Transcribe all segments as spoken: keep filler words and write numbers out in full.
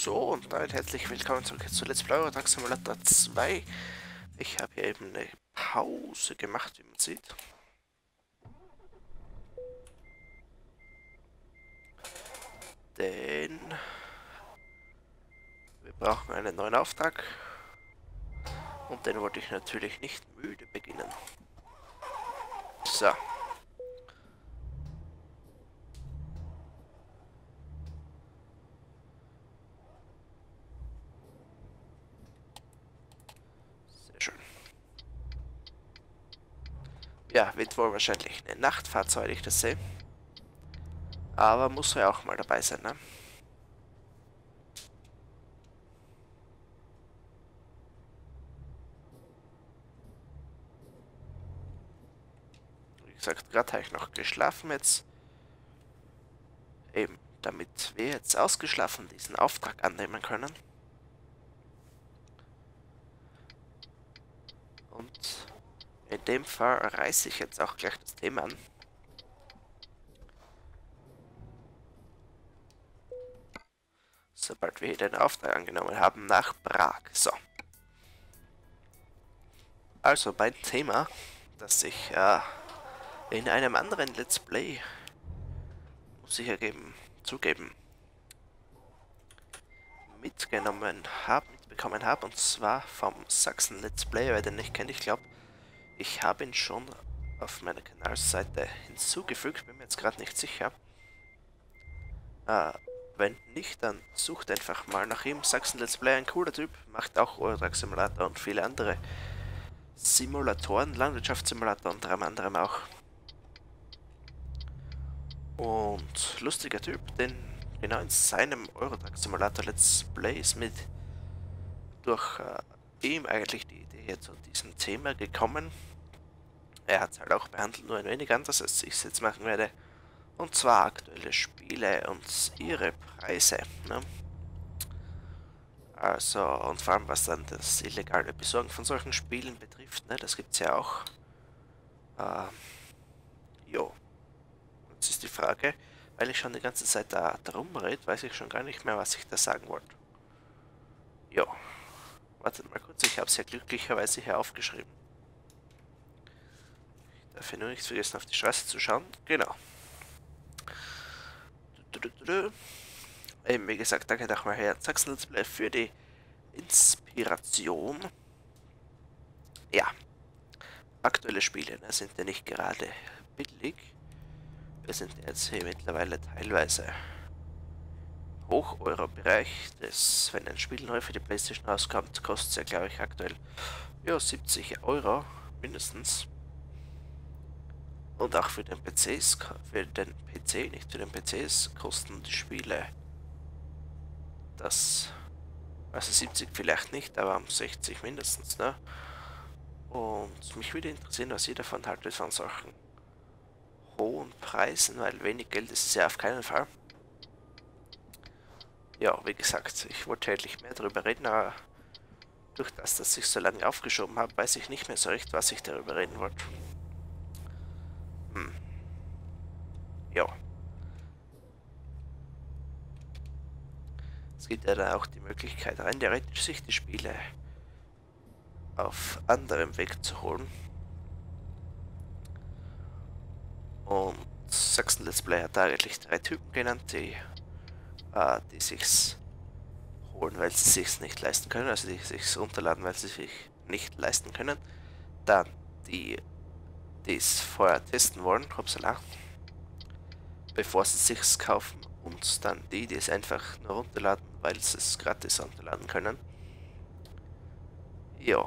So, und damit herzlich willkommen zurück zu Let's Play Euro Truck Simulator zwei. Ich habe hier eben eine Pause gemacht, wie man sieht. Denn wir brauchen einen neuen Auftrag. Und den wollte ich natürlich nicht müde beginnen. So. Sehr schön. Ja, wird wohl wahrscheinlich eine Nachtfahrt, soweit ich das sehe. Aber muss ja auch mal dabei sein, ne? Wie gesagt, gerade habe ich noch geschlafen jetzt. Eben, damit wir jetzt ausgeschlafen diesen Auftrag annehmen können. Und in dem Fall reiße ich jetzt auch gleich das Thema an. Sobald wir hier den Auftrag angenommen haben, nach Prag. So. Also mein Thema, das ich äh, in einem anderen Let's Play, muss ich ja geben, zugeben, mitgenommen habe, mitbekommen habe, und zwar vom Sachsen Let's Play, wer den nicht kennt, ich glaube, ich habe ihn schon auf meiner Kanalseite hinzugefügt, bin mir jetzt gerade nicht sicher. Äh, wenn nicht, dann sucht einfach mal nach ihm. Sachsen Let's Play, ein cooler Typ, macht auch Euro Truck Simulator und viele andere Simulatoren, Landwirtschaftssimulator unter anderem auch. Und lustiger Typ, denn genau in seinem Euro Truck Simulator Let's Play ist mit durch äh, ihm eigentlich die Idee hier zu diesem Thema gekommen. Er hat es halt auch behandelt, nur ein wenig anders, als ich es jetzt machen werde. Und zwar aktuelle Spiele und ihre Preise. Ne? Also, und vor allem was dann das illegale Besorgen von solchen Spielen betrifft, ne? Das gibt es ja auch. Äh, jo. Jetzt ist die Frage, weil ich schon die ganze Zeit da drum rede, weiß ich schon gar nicht mehr, was ich da sagen wollte. Jo. Wartet mal kurz, ich habe es ja glücklicherweise hier aufgeschrieben. Ich darf ja nur nichts vergessen, auf die Straße zu schauen. Genau. Du, du, du, du. Eben, wie gesagt, danke nochmal Herr Sachsen Let's Play für die Inspiration. Ja. Aktuelle Spiele ne, sind ja nicht gerade billig. Wir sind jetzt hier mittlerweile teilweise Hoch-Euro-Bereich. Wenn ein Spiel neu für die PlayStation rauskommt, kostet es ja, glaube ich, aktuell ja, siebzig Euro mindestens. Und auch für den P Cs, für den P C, nicht für den P Cs, kosten die Spiele das, also siebzig vielleicht nicht, aber sechzig mindestens, ne? Und mich würde interessieren, was ihr davon haltet von solchen hohen Preisen, weil wenig Geld ist es ja auf keinen Fall. Ja, wie gesagt, ich wollte eigentlich mehr darüber reden, aber durch das, dass ich so lange aufgeschoben habe, weiß ich nicht mehr so recht, was ich darüber reden wollte. Hm. Ja. Es gibt ja da auch die Möglichkeit, rein theoretisch sich die Spiele auf anderem Weg zu holen. Und Sachsen Let's Play hat da eigentlich drei Typen genannt, die, äh, die sich's holen, weil sie sich's nicht leisten können, also die sich's runterladen, weil sie sich nicht leisten können. Dann die, die es vorher testen wollen, hoppsala, bevor sie sich's kaufen, und dann die, die es einfach nur runterladen, weil sie es gratis runterladen können. Ja.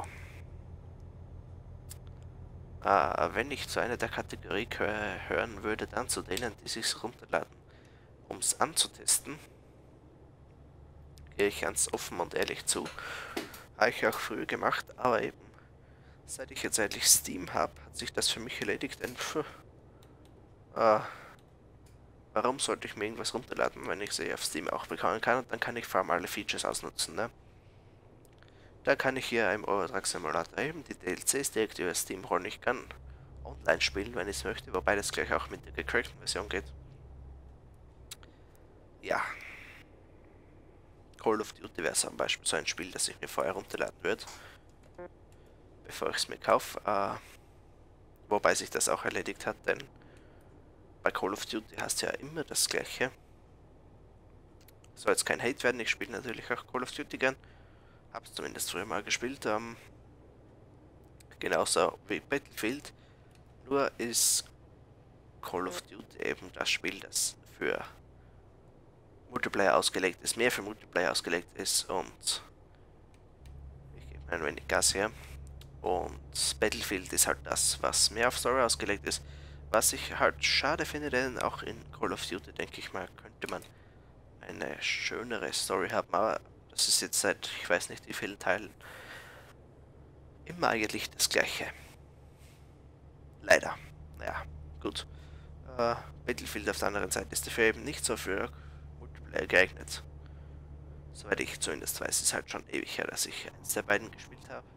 Äh, wenn ich zu einer der Kategorie hören würde, dann zu denen, die sich's runterladen, um es anzutesten, gehe ich ganz offen und ehrlich zu. Habe ich auch früher gemacht, aber eben, seit ich jetzt eigentlich Steam habe, hat sich das für mich erledigt, denn pff, äh, warum sollte ich mir irgendwas runterladen, wenn ich sie auf Steam auch bekommen kann, und dann kann ich vor allem alle Features ausnutzen, ne? Da kann ich hier im Euro Truck Simulator eben die D L Cs direkt über Steam holen. Ich kann online spielen, wenn ich es möchte, wobei das gleich auch mit der gecrackten Version geht. Ja. Call of Duty wäre zum Beispiel so ein Spiel, das ich mir vorher runterladen würde, bevor ich es mir kaufe. Äh, wobei sich das auch erledigt hat, denn bei Call of Duty hast du ja immer das Gleiche. Soll jetzt kein Hate werden, ich spiele natürlich auch Call of Duty gern. Hab's zumindest früher mal gespielt. Ähm, genauso wie Battlefield. Nur ist Call of Duty eben das Spiel, das für Multiplayer ausgelegt ist, mehr für Multiplayer ausgelegt ist und ich gebe mir ein wenig Gas her. Und Battlefield ist halt das, was mehr auf Story ausgelegt ist. Was ich halt schade finde, denn auch in Call of Duty, denke ich mal, könnte man eine schönere Story haben, aber das ist jetzt seit, ich weiß nicht wie vielen Teilen, immer eigentlich das Gleiche. Leider. Naja, gut. Äh, Battlefield auf der anderen Seite ist dafür eben nicht so für Multiplayer geeignet. Soweit ich zumindest weiß, ist halt schon ewig her, dass ich eins der beiden gespielt habe.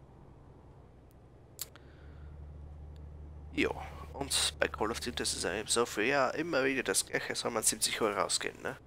Jo, und bei Call of Duty ist es eben so, für ja immer wieder das Gleiche, soll man siebzig Euro rausgehen, ne?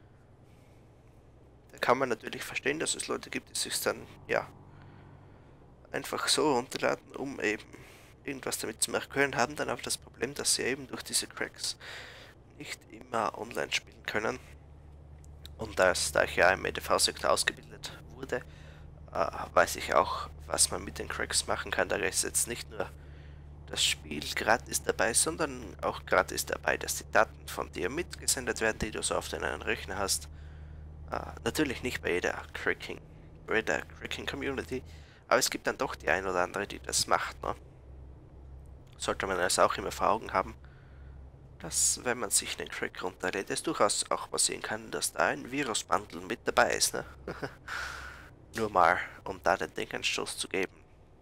Da kann man natürlich verstehen, dass es Leute gibt, die sich dann, ja, einfach so runterladen, um eben irgendwas damit zu machen können, haben dann aber das Problem, dass sie eben durch diese Cracks nicht immer online spielen können. Und das, da ich ja im E D V-Sektor ausgebildet wurde, äh, weiß ich auch, was man mit den Cracks machen kann. Da ist jetzt nicht nur das Spiel gratis dabei, sondern auch gratis dabei, dass die Daten von dir mitgesendet werden, die du so auf deinen Rechner hast. Äh, natürlich nicht bei jeder Cracking, bei jeder Cracking Community, aber es gibt dann doch die ein oder andere, die das macht, ne? Sollte man also auch immer vor Augen haben, dass, wenn man sich den Crack runterlädt, es durchaus auch passieren kann, dass da ein Virus-Bundle mit dabei ist, ne? Nur mal, um da den Denkanstoß zu geben.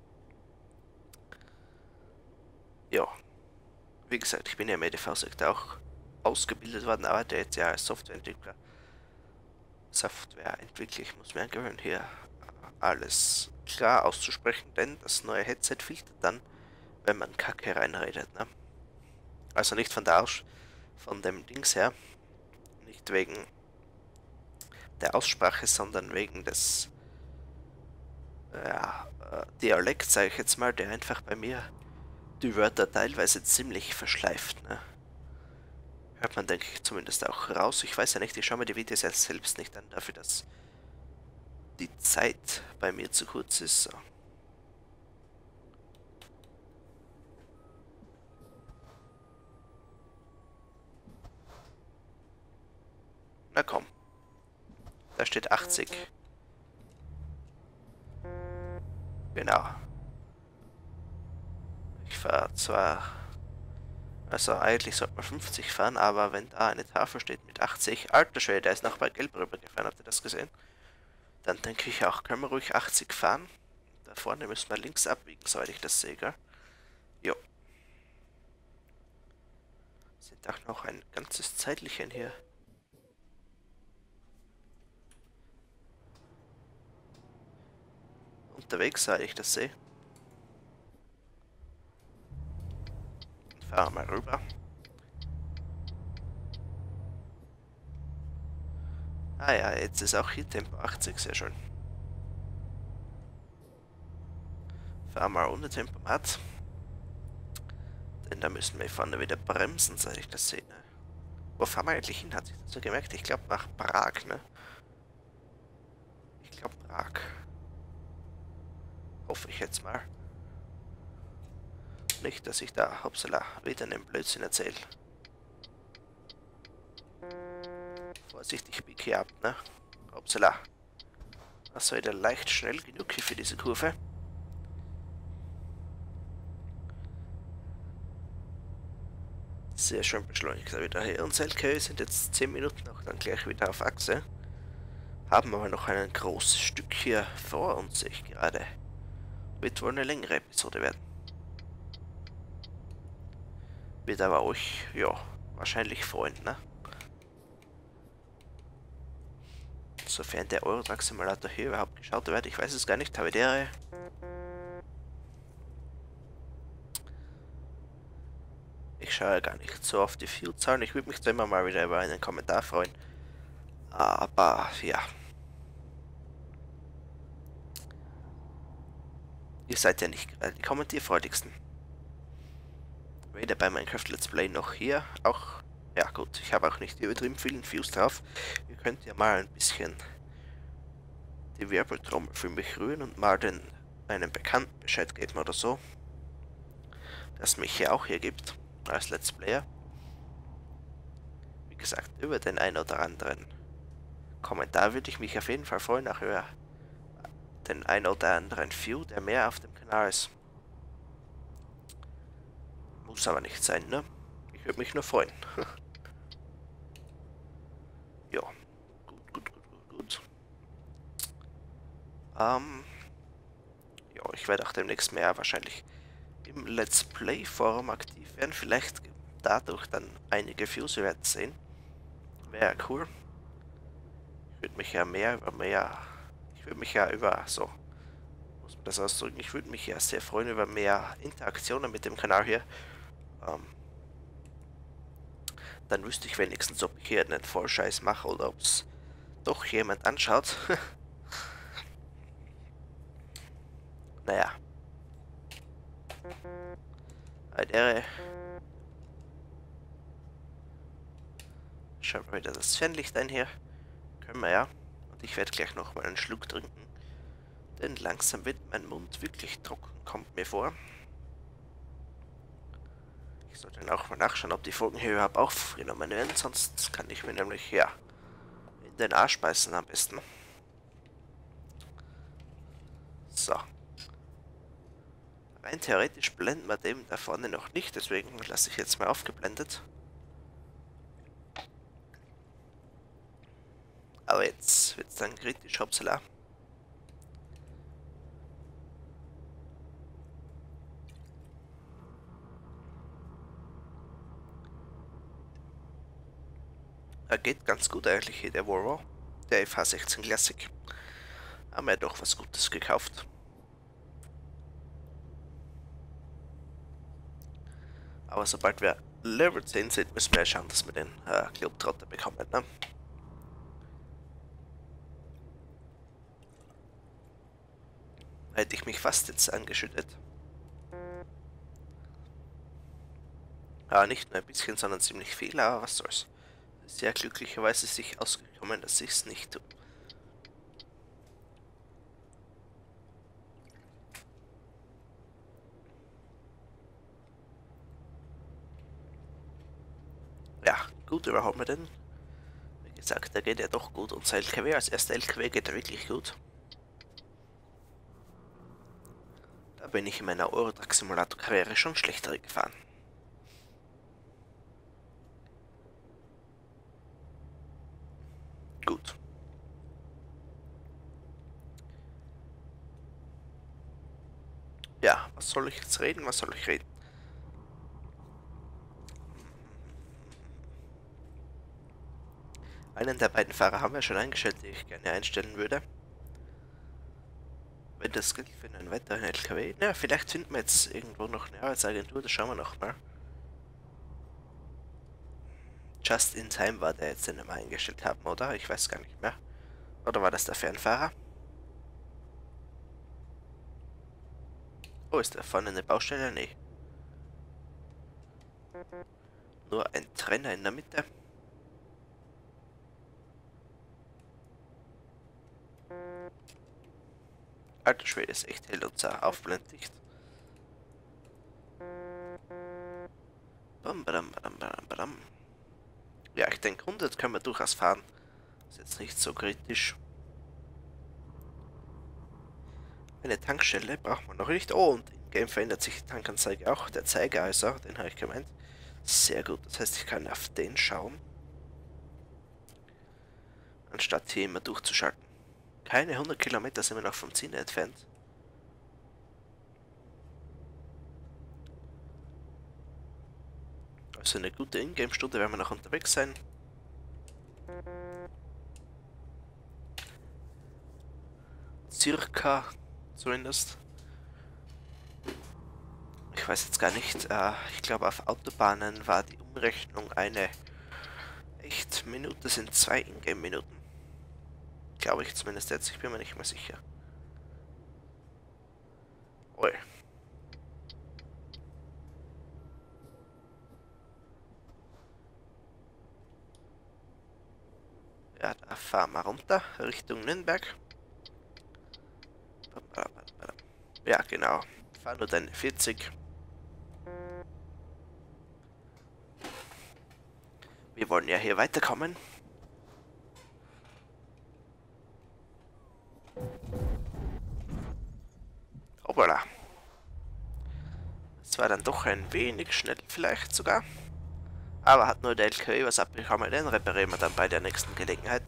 Ja, wie gesagt, ich bin ja im E D V-Sektor auch ausgebildet worden, aber der jetzt ja als Softwareentwickler. Softwareentwickler, ich muss mir angewöhnen, hier alles klar auszusprechen, denn das neue Headset filtert dann, wenn man Kacke reinredet, ne? Also nicht von der Aus von dem Dings her, nicht wegen der Aussprache, sondern wegen des ja, äh, Dialekt, sage ich jetzt mal, der einfach bei mir die Wörter teilweise ziemlich verschleift, ne? Hört man, denke ich, zumindest auch raus. Ich weiß ja nicht, ich schaue mir die Videos jetzt selbst nicht an, dafür, dass die Zeit bei mir zu kurz ist. So. Na komm. Da steht achtzig. Genau. Ich fahre zwar... Also eigentlich sollte man fünfzig fahren, aber wenn da eine Tafel steht mit achtzig... Alter Schwede, der ist noch bei Gelb rübergefahren, habt ihr das gesehen? Dann denke ich auch, können wir ruhig achtzig fahren. Da vorne müssen wir links abbiegen, soweit ich das sehe, gell? Jo. Sind auch noch ein ganzes Zeitlichen hier. Unterwegs, soweit ich das sehe. Fahren wir mal rüber. Ah ja, jetzt ist auch hier Tempo achtzig, sehr schön. Fahren wir ohne Tempomat. Denn da müssen wir vorne wieder bremsen, seit ich das sehe. Ne? Wo fahren wir eigentlich hin? Hat sich das so gemerkt? Ich glaube nach Prag, ne? Ich glaube Prag. Hoffe ich jetzt mal. Nicht, dass ich da, hoppsala, wieder einen Blödsinn erzähle. Vorsichtig, bieg hier ab, ne? Hoppsala. Das war wieder leicht schnell genug hier für diese Kurve. Sehr schön beschleunigt er wieder hier. Uns L K W sind jetzt zehn Minuten noch dann gleich wieder auf Achse. Haben aber noch ein großes Stück hier vor uns, sehe ich gerade. Wird wohl eine längere Episode werden. Wird aber euch, ja, wahrscheinlich freuen, ne? Sofern der Eurotrack Simulator hier überhaupt geschaut wird, ich weiß es gar nicht, habe der... Ich schaue gar nicht so auf die View-Zahlen, ich würde mich zwar immer mal wieder über einen Kommentar freuen. Aber, ja. Ihr seid ja nicht gerade die kommentierfreudigsten. Weder bei Minecraft Let's Play noch hier. Auch, ja gut, ich habe auch nicht übertrieben vielen Views drauf. Ihr könnt ja mal ein bisschen die Wirbeltrommel für mich rühren und mal den einen Bekannten Bescheid geben oder so, dass mich hier auch hier gibt als Let's Player. Wie gesagt, über den ein oder anderen Kommentar würde ich mich auf jeden Fall freuen, auch über den ein oder anderen View, der mehr auf dem Kanal ist. Muss aber nicht sein, ne? Ich würde mich nur freuen. Ja, gut, gut, gut, gut, gut. Ähm, ja, ich werde auch demnächst mehr wahrscheinlich im Let's Play Forum aktiv werden. Vielleicht dadurch dann einige Views, wir werden sehen. Wäre cool. Ich würde mich ja mehr über mehr, ich würde mich ja über, so, muss man das ausdrücken, ich würde mich ja sehr freuen über mehr Interaktionen mit dem Kanal hier. Ähm, dann wüsste ich wenigstens, ob ich hier einen Vollscheiß mache oder ob es doch jemand anschaut. Naja. Eine Ehre. Schauen wir wieder das Fernlicht ein hier. Können wir ja. Und ich werde gleich nochmal einen Schluck trinken. Denn langsam wird mein Mund wirklich trocken, kommt mir vor. Ich sollte dann auch mal nachschauen, ob die Folgen hier überhaupt aufgenommen werden. Sonst kann ich mir nämlich, ja, in den Arsch beißen am besten. So. Rein theoretisch blenden wir dem da vorne noch nicht, deswegen lasse ich jetzt mal aufgeblendet. Aber jetzt wird es dann kritisch, hoppsala. Er geht ganz gut eigentlich hier, der Volvo. Der F H sechzehn Classic. Haben wir doch was Gutes gekauft. Aber sobald wir Level zehn sind, müssen wir schauen, dass wir den äh, Globetrotter bekommen, ne? Hätte ich mich fast jetzt angeschüttet. Ja, nicht nur ein bisschen, sondern ziemlich viel, aber was soll's. Sehr glücklicherweise sich ausgekommen, dass ich es nicht tue. Ja, gut, überholen wir den. Wie gesagt, der geht ja doch gut. Unser L K W als erster L K W geht er wirklich gut. Da bin ich in meiner Eurotruck-Simulator-Karriere schon schlechter gefahren. Gut. Ja, was soll ich jetzt reden? Was soll ich reden? Einen der beiden Fahrer haben wir schon eingestellt, die ich gerne einstellen würde. Wenn das gilt für einen weiteren L K W. Na, vielleicht finden wir jetzt irgendwo noch eine Arbeitsagentur, das schauen wir noch mal. Just in Time war der jetzt, den wir eingestellt haben, oder? Ich weiß gar nicht mehr. Oder war das der Fernfahrer? Oh, ist da vorne eine Baustelle? Nee. Nur ein Trenner in der Mitte. Alter Schwede, ist echt hell unser Aufblendlicht. Bam, badam, badam, badam, badam. Ja, ich denke, hundert können wir durchaus fahren. Ist jetzt nicht so kritisch. Eine Tankstelle braucht man noch nicht. Oh, und im Game verändert sich die Tankanzeige auch. Der Zeiger also, den habe ich gemeint. Sehr gut, das heißt, ich kann auf den schauen. Anstatt hier immer durchzuschalten. Keine hundert Kilometer sind wir noch vom Ziel entfernt. Also eine gute Ingame-Stunde werden wir noch unterwegs sein. Circa, zumindest. Ich weiß jetzt gar nicht. Äh, ich glaube, auf Autobahnen war die Umrechnung eine echt Minute sind zwei Ingame-Minuten. Glaube ich zumindest jetzt. Ich bin mir nicht mehr sicher. Jawohl. Ja, da fahren wir runter, Richtung Nürnberg. Ja, genau. Fahr nur deine vierzig. Wir wollen ja hier weiterkommen. Hoppala. Es war dann doch ein wenig schnell vielleicht sogar. Aber hat nur der L K W was abbekommen, den reparieren wir dann bei der nächsten Gelegenheit.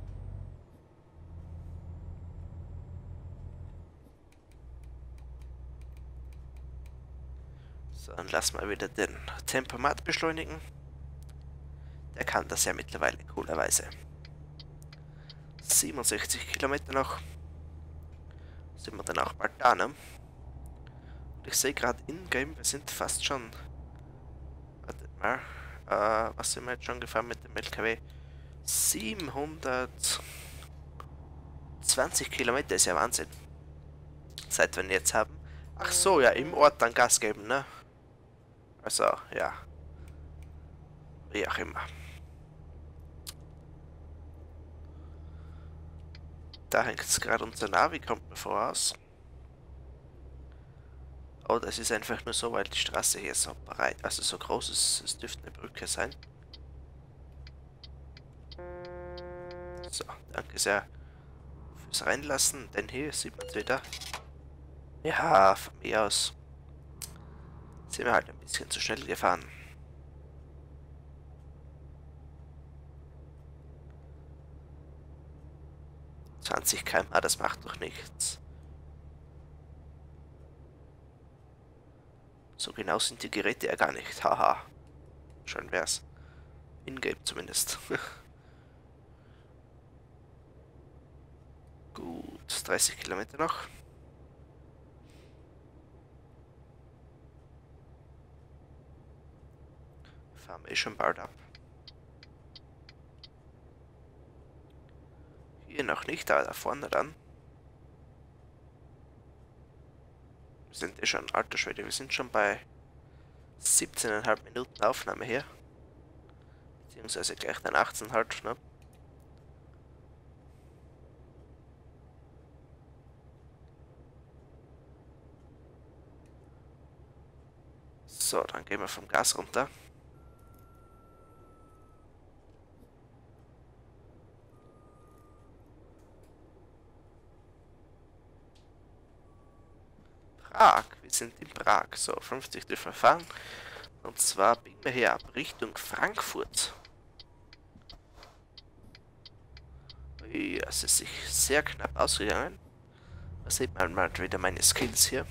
So, dann lassen wir wieder den Tempomat beschleunigen. Der kann das ja mittlerweile coolerweise. siebenundsechzig Kilometer noch. Sind wir dann auch bald da, ne? Und ich sehe gerade in-game, wir sind fast schon... Wartet mal. Äh, was sind wir jetzt schon gefahren mit dem L K W? siebenhundertzwanzig Kilometer ist ja Wahnsinn. Seit wir ihn jetzt haben. Ach so, ja, im Ort dann Gas geben, ne? Also, ja. Wie auch immer. Da hängt es gerade unser Navi, kommt mir voraus. Oh, das ist einfach nur so, weil die Straße hier so breit, also so groß ist. Es dürfte eine Brücke sein. So, danke sehr fürs Reinlassen, denn hier sieht man es wieder. Ja, von mir aus sind wir halt ein bisschen zu schnell gefahren. zwanzig Kilometer pro Stunde, das macht doch nichts. So genau sind die Geräte ja gar nicht. Haha. Schön wär's. In-game zumindest. Gut, dreißig Kilometer noch. Fahren wir eh schon bald ab. Hier noch nicht, aber da vorne dann. Wir sind eh schon, alter Schwede, wir sind schon bei siebzehn Komma fünf Minuten Aufnahme hier. Beziehungsweise gleich dann achtzehn Komma fünf, ne? So, dann gehen wir vom Gas runter. Prag, wir sind in Prag. So, fünfzig dürfen wir fahren. Und zwar biegen wir hier ab Richtung Frankfurt. Ui, das ist sich sehr knapp ausgegangen. Da sieht man mal wieder meine Skills hier.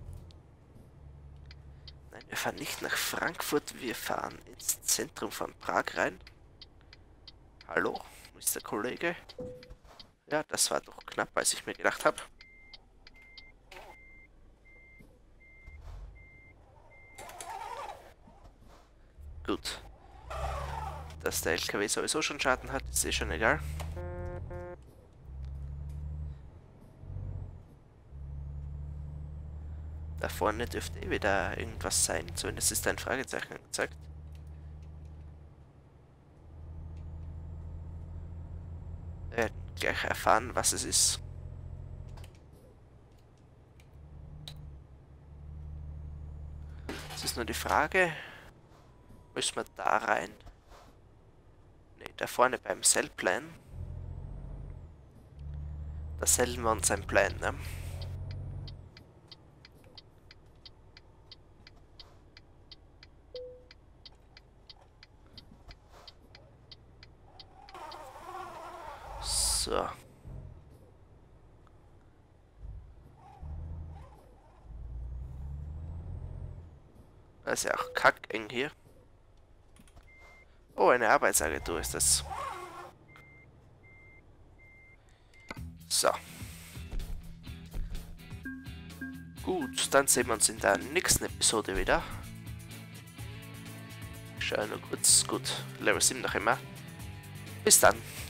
Nein, wir fahren nicht nach Frankfurt, wir fahren ins Zentrum von Prag rein. Hallo, ist der Kollege? Ja, das war doch knapp, als ich mir gedacht habe. Gut. Dass der L K W sowieso schon Schaden hat, ist eh schon egal. Da vorne dürfte eh wieder irgendwas sein, zumindest ist ein Fragezeichen gezeigt. Wir werden gleich erfahren, was es ist. Es ist nur die Frage, müssen wir da rein? Ne, da vorne beim Sell-Plan. Da sellen wir uns ein Plan, ne? So. Das ist ja auch kackeng hier. Oh, eine Arbeitsagentur ist das. So. Gut, dann sehen wir uns in der nächsten Episode wieder. Ich schaue nur kurz. Gut, Level sieben noch immer. Bis dann.